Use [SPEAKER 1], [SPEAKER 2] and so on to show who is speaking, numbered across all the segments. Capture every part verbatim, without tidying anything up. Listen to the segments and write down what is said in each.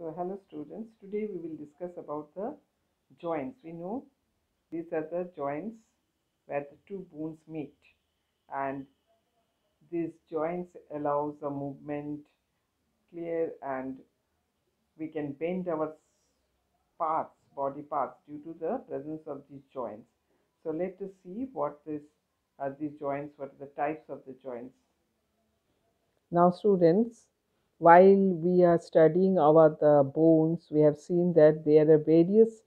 [SPEAKER 1] So hello students, today we will discuss about the joints. We know these are the joints where the two bones meet, and these joints allows a movement clear, and we can bend our parts, body parts due to the presence of these joints. So let us see what this are these joints, what are the types of the joints. Now students, while we are studying about the bones, we have seen that there are various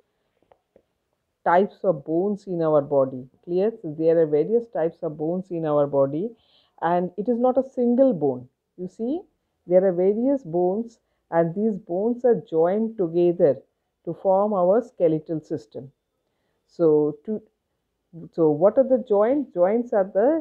[SPEAKER 1] types of bones in our body. Clear? So there are various types of bones in our body, and it is not a single bone. You see, there are various bones, and these bones are joined together to form our skeletal system. So, to so what are the joints? Joints are the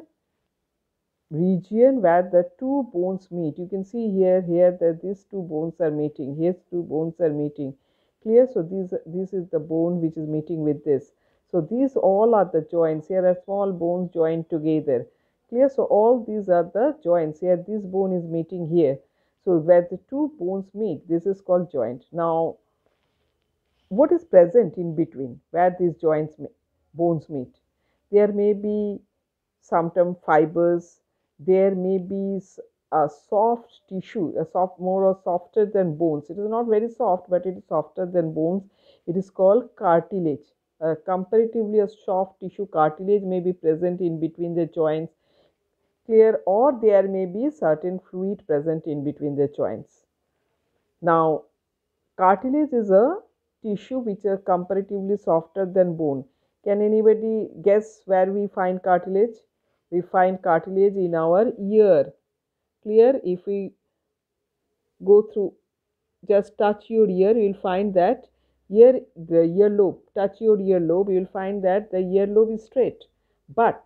[SPEAKER 1] region where the two bones meet. You can see here here that these two bones are meeting. Here's two bones are meeting. Clear? So these this is the bone which is meeting with this. So these all are the joints. Here are small bones joined together. Clear? So all these are the joints. Here this bone is meeting here. So where the two bones meet, this is called joint. Now what is present in between where these joints bones meet? There may be sometimes fibers, there may be a soft tissue, a soft, more or softer than bones. It is not very soft, but it is softer than bones. It is called cartilage. Uh, comparatively, a soft tissue cartilage may be present in between the joints. Clear? Or there may be certain fluid present in between the joints. Now, cartilage is a tissue which is comparatively softer than bone. Can anybody guess where we find cartilage? We find cartilage in our ear. Clear? If we go through, just touch your ear, you will find that ear, the earlobe, touch your earlobe, you will find that the earlobe is straight. But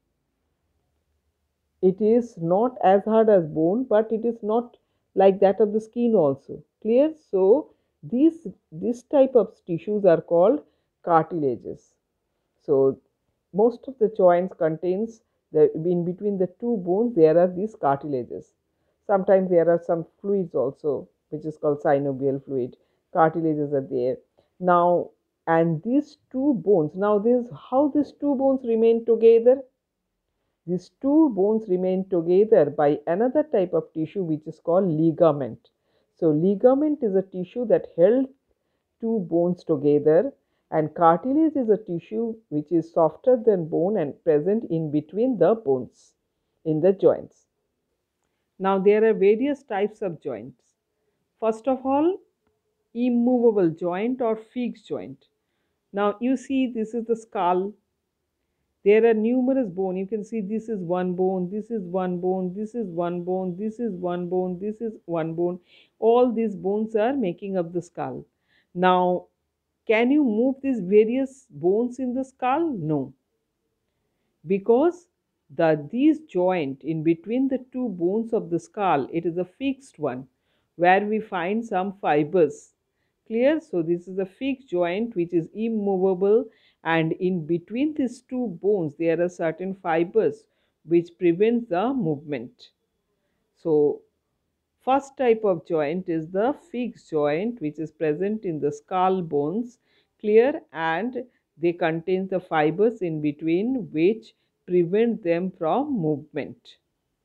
[SPEAKER 1] it is not as hard as bone, but it is not like that of the skin also. Clear? So these this type of tissues are called cartilages. So most of the joints contains the in between the two bones there are these cartilages. Sometimes there are some fluids also, which is called synovial fluid. Cartilages are there. Now, and these two bones, now this how these two bones remain together? These two bones remain together by another type of tissue which is called ligament. So ligament is a tissue that held two bones together, and cartilage is a tissue which is softer than bone and present in between the bones in the joints. Now there are various types of joints. First of all, immovable joint or fixed joint. Now you see this is the skull. There are numerous bones. You can see this is one bone, this is one bone, this is one bone, this is one bone, this is one bone. All these bones are making up the skull. Now, can you move these various bones in the skull? No. Because the these joint in between the two bones of the skull, it is a fixed one where we find some fibers. Clear? So this is a fixed joint which is immovable, and in between these two bones there are certain fibers which prevent the movement. So first type of joint is the fixed joint which is present in the skull bones. Clear? And they contain the fibers in between which prevent them from movement.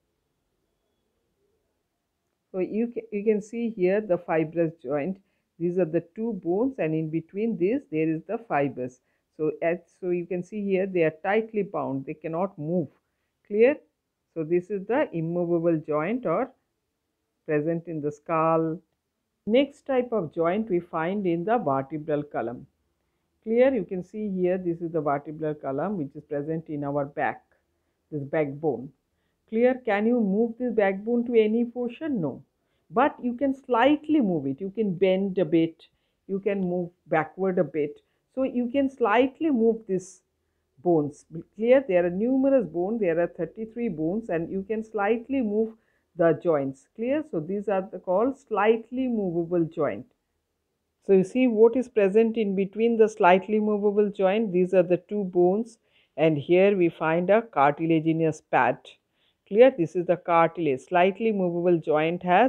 [SPEAKER 1] So you can, you can see here the fibrous joint. These are the two bones, and in between this there is the fibers. So as so you can see here they are tightly bound, they cannot move. Clear? So this is the immovable joint or present in the skull. Next type of joint we find in the vertebral column. Clear? You can see here this is the vertebral column which is present in our back, this backbone. Clear? Can you move this backbone to any portion? No. But you can slightly move it. You can bend a bit. You can move backward a bit. So you can slightly move this bones. Clear? There are numerous bones. There are thirty-three bones, and you can slightly move the joints. Clear? So these are the called slightly movable joint. So you see what is present in between the slightly movable joint. These are the two bones, and here we find a cartilaginous pad. Clear? This is the cartilage. Slightly movable joint has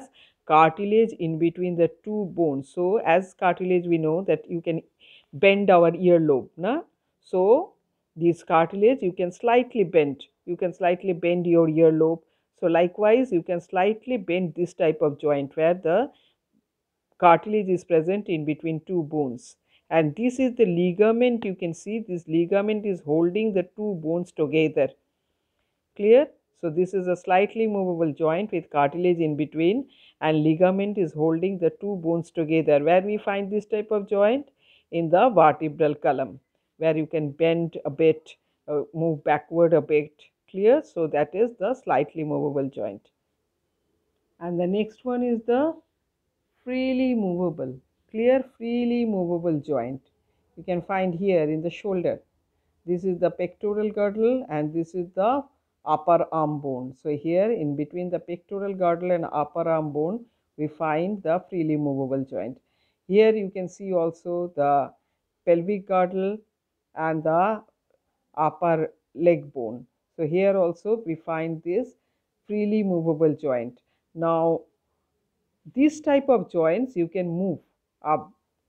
[SPEAKER 1] cartilage in between the two bones. So as cartilage, we know that you can bend our earlobe, na? So this cartilage you can slightly bend, you can slightly bend your earlobe. So likewise you can slightly bend this type of joint where the cartilage is present in between two bones, and this is the ligament. You can see this ligament is holding the two bones together. Clear? So this is a slightly movable joint with cartilage in between, and ligament is holding the two bones together. Where we find this type of joint? In the vertebral column, where you can bend a bit, uh, move backward a bit. Clear? So that is the slightly movable joint. And the next one is the freely movable. Clear? Freely movable joint. You can find here in the shoulder. This is the pectoral girdle and this is the upper arm bone. So here in between the pectoral girdle and upper arm bone, we find the freely movable joint. Here you can see also the pelvic girdle and the upper leg bone. So here also we find this freely movable joint. Now this type of joints you can move up.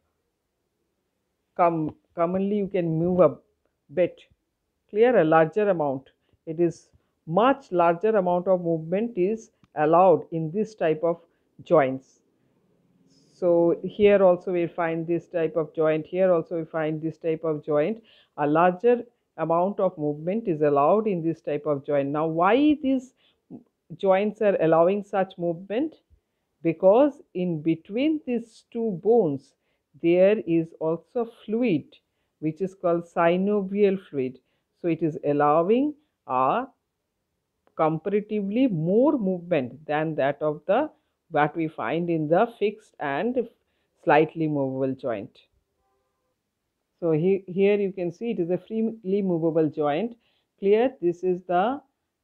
[SPEAKER 1] Com commonly you can move a bit. Clear? A larger amount. It is much larger amount of movement is allowed in this type of joints. So here also we find this type of joint. Here also we find this type of joint. A larger amount of movement is allowed in this type of joint. Now why these joints are allowing such movement? Because in between these two bones there is also fluid which is called synovial fluid. So it is allowing a comparatively more movement than that of the what we find in the fixed and slightly movable joint. So he, here you can see it is a freely movable joint. Clear? This is the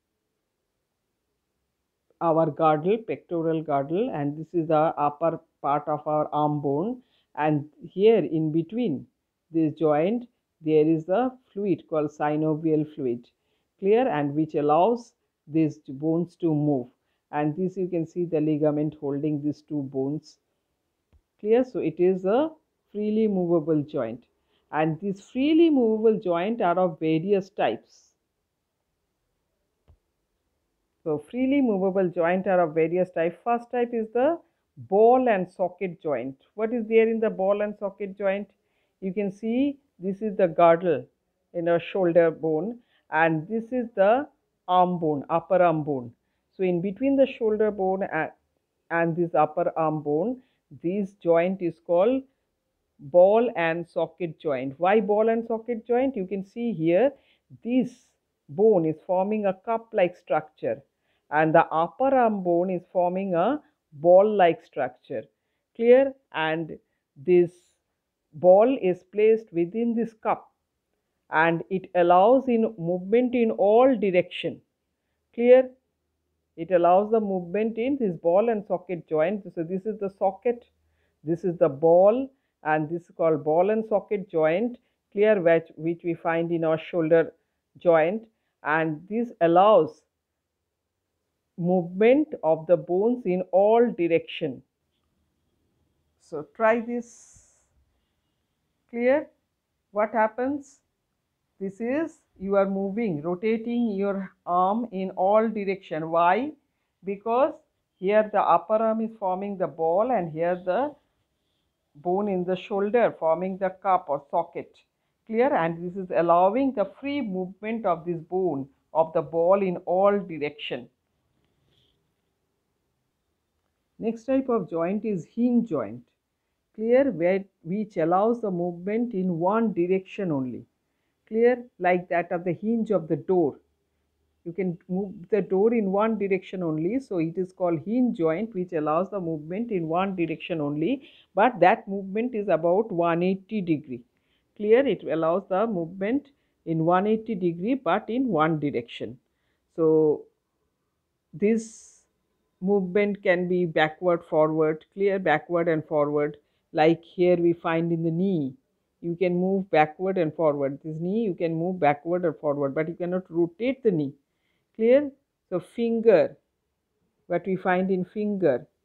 [SPEAKER 1] our girdle, pectoral girdle, and this is the upper part of our arm bone, and here in between this joint there is a fluid called synovial fluid. Clear? And which allows these bones to move, and this you can see the ligament holding these two bones. Clear? So it is a freely movable joint, and these freely movable joint are of various types. So freely movable joint are of various types. First type is the ball and socket joint. What is there in the ball and socket joint? You can see this is the girdle in our shoulder bone, and this is the arm bone, upper arm bone. So in between the shoulder bone and, and this upper arm bone, this joint is called ball and socket joint. Why ball and socket joint? You can see here this bone is forming a cup like structure and the upper arm bone is forming a ball like structure. Clear? And this ball is placed within this cup and it allows in movement in all direction. Clear? It allows the movement in this ball and socket joint. So this is the socket, this is the ball, and this is called ball and socket joint. Clear? Which, which we find in our shoulder joint, and this allows movement of the bones in all direction. So try this. Clear? What happens? This is you are moving, rotating your arm in all direction. Why? Because here the upper arm is forming the ball and here the bone in the shoulder forming the cup or socket. Clear? And this is allowing the free movement of this bone of the ball in all direction. Next type of joint is hinge joint. Clear? Where, which allows the movement in one direction only. Clear? Like that of the hinge of the door. You can move the door in one direction only. So it is called hinge joint, which allows the movement in one direction only. But that movement is about one hundred eighty degree. Clear? It allows the movement in one hundred eighty degree but in one direction. So this movement can be backward, forward. Clear? Backward and forward. Like here we find in the knee. You can move backward and forward. This knee you can move backward or forward, but you cannot rotate the knee. Clear? So finger, what we find in finger.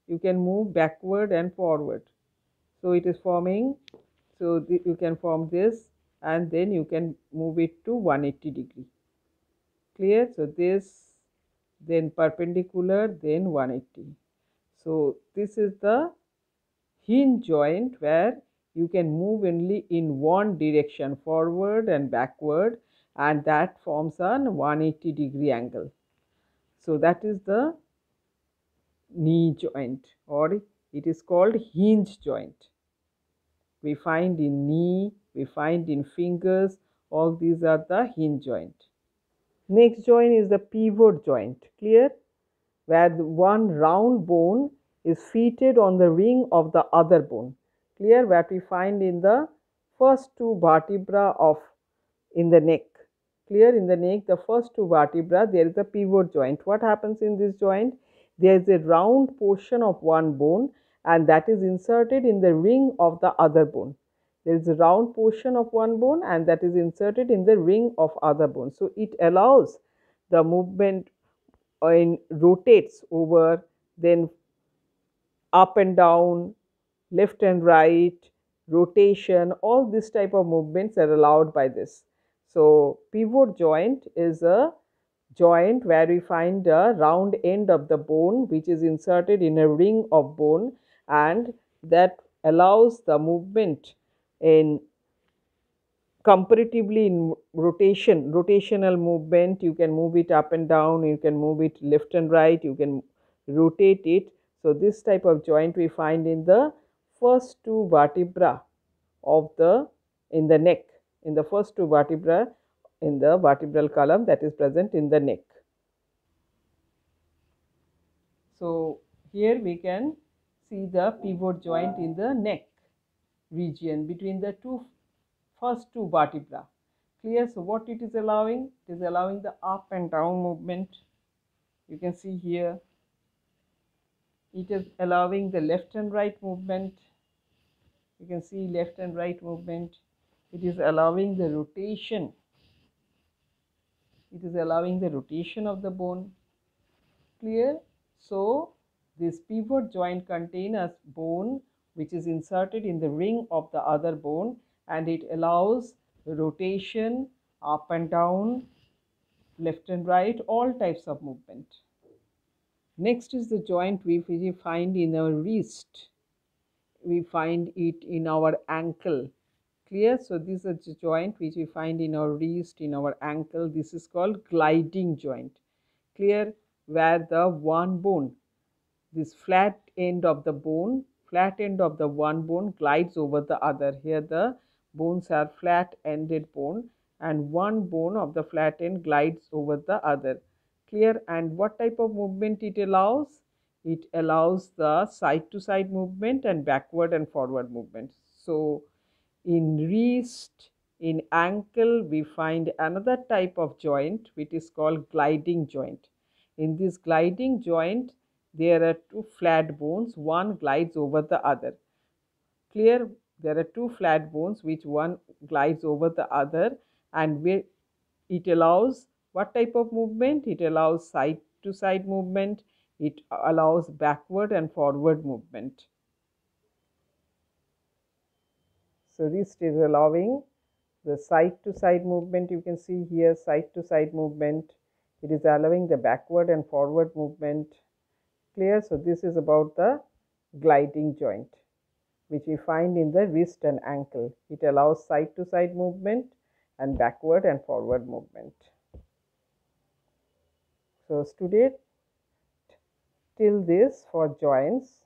[SPEAKER 1] you can move backward and forward. So it is forming, so the, you can form this, and then you can move it to one hundred eighty degree. Clear? So this, then perpendicular, then one hundred eighty. So this is the hinge joint where you can move only in one direction, forward and backward, and that forms a one hundred eighty degree angle. So that is the knee joint, or it is called hinge joint. We find in knee, we find in fingers, all these are the hinge joint. Next joint is the pivot joint. Clear? Where the one round bone is fitted on the ring of the other bone. Clear? What we find in the first two vertebra of in the neck. Clear? In the neck, the first two vertebra, there is a pivot joint. What happens in this joint? There is a round portion of one bone, and that is inserted in the ring of the other bone. There is a round portion of one bone, and that is inserted in the ring of other bone. So it allows the movement and rotates over, then up and down, left and right, rotation, all this type of movements are allowed by this. So pivot joint is a joint where we find a round end of the bone which is inserted in a ring of bone, and that allows the movement in comparatively in rotation, rotational movement. You can move it up and down, you can move it left and right, you can rotate it. So this type of joint we find in the first two vertebra of the in the neck, in the first two vertebra in the vertebral column that is present in the neck. So here we can see the pivot joint in the neck region between the two first two vertebra. Clear? So what it is allowing? It is allowing the up and down movement. You can see here. It is allowing the left and right movement. You can see left and right movement. It is allowing the rotation. It is allowing the rotation of the bone. Clear? So this pivot joint contains a bone which is inserted in the ring of the other bone, and it allows rotation, up and down, left and right, all types of movement. Next is the joint we find in our wrist. We find it in our ankle. Clear? So this is a joint which we find in our wrist, in our ankle. This is called gliding joint. Clear? Where the one bone, this flat end of the bone, flat end of the one bone glides over the other. Here the bones are flat ended bone, and one bone of the flat end glides over the other. Clear? And what type of movement it allows? It allows the side to side movement and backward and forward movement. So in wrist, in ankle, we find another type of joint which is called gliding joint. In this gliding joint, there are two flat bones, one glides over the other. Clear? There are two flat bones which one glides over the other, and it allows what type of movement? It allows side to side movement, it allows backward and forward movement. So wrist is allowing the side to side movement. You can see here side to side movement. It is allowing the backward and forward movement. Clear? So this is about the gliding joint which we find in the wrist and ankle. It allows side to side movement and backward and forward movement. So student, till this for joints.